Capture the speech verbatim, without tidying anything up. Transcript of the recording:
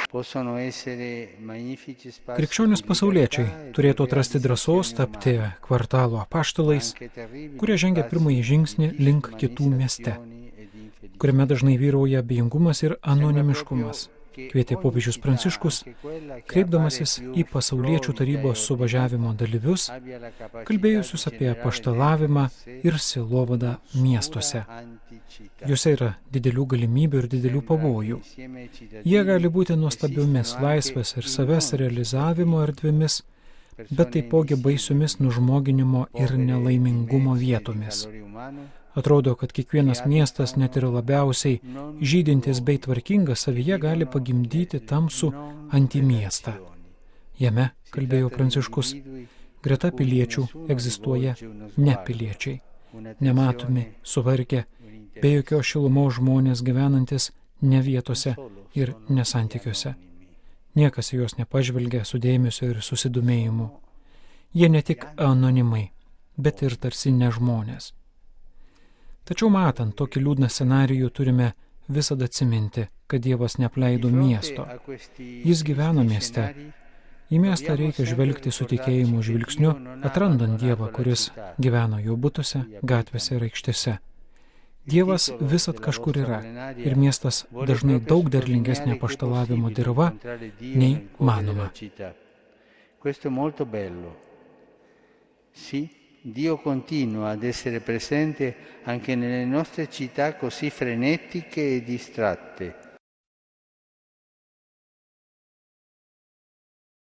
Krikščionis pasauliečiai turėtų atrasti drąsos tapti kvartalo apaštalais, kurie žengia pirmąjį žingsnį link kitų mieste, kuriame dažnai vyrauja abejingumas ir anonimiškumas, kvietė popiežius Pranciškus, kreipdamasis į pasauliečių tarybos suvažiavimo dalyvius, kalbėjusius apie apaštalavimą ir sielovadą miestuose. Juose yra didelių galimybių ir didelių pavojų. Jie gali būti nuostabiomis laisvės ir savęs realizavimo erdvėmis, bet taipogi baisiomis nužmoginimo ir nelaimingumo vietomis. Atrodo, kad kiekvienas miestas, net ir labiausiai žydintis bei tvarkingas, savyje gali pagimdyti tamsų antimiestą. Jame, kalbėjo Pranciškus, greta piliečių egzistuoja nepiliečiai, nematomi, suvargę, be jokios šilumos žmonės gyvenantis ne vietose ir nesantykiuose. Niekas į juos nepažvelgia su dėmesio ir susidomėjimu. Jie ne tik anonimai, bet ir tarsi ne žmonės. Tačiau matant tokį liūdną scenarijų turime visada atsiminti, kad Dievas neapleido miesto. Jis gyveno mieste. Į miestą reikia žvelgti su tikėjimu žvilgsniu, atrandant Dievą, kuris gyveno jo butuose, gatvėse ir aikštėse. Dievas visad kažkur yra ir miestas dažnai daug derlingesnė apaštalavimo dirva nei manoma. Dio continua ad essere presente anche nelle nostre città così frenetiche e distratte,